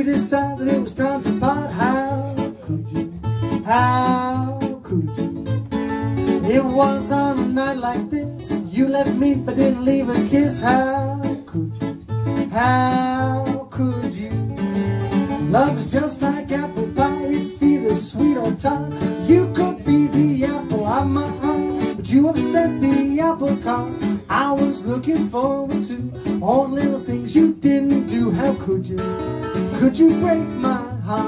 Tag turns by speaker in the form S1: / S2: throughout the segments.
S1: decided it was time to part. How could you? How could you? It was on a night like this. You left me but didn't leave a kiss. How could you? How could you? Love is just like apple pie. It's either sweet or tart. You could be the apple of my eye, but you upset the apple cart. I was looking forward to all the little things you didn't do. How could you? Could you break my heart?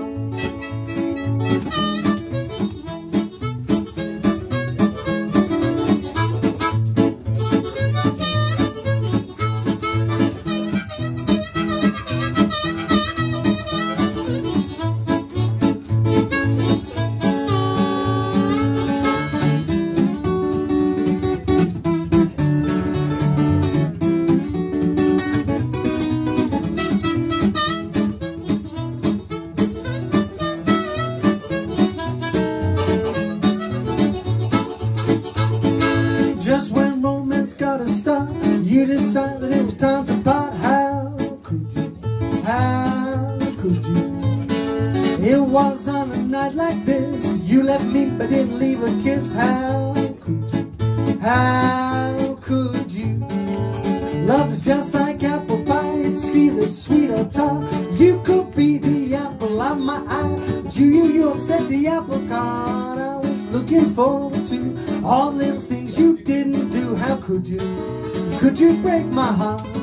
S1: Just when romance got a start, you decided it was time to part. How could you? How could you? It was on a night like this. You left me but didn't leave a kiss. How could you? How could you? Love is just like apple pie. It's either sweet or tart. You could be the apple of my eye, but you upset the apple cart. I was looking forward to all the little things you didn't do. How could you? Could you break my heart?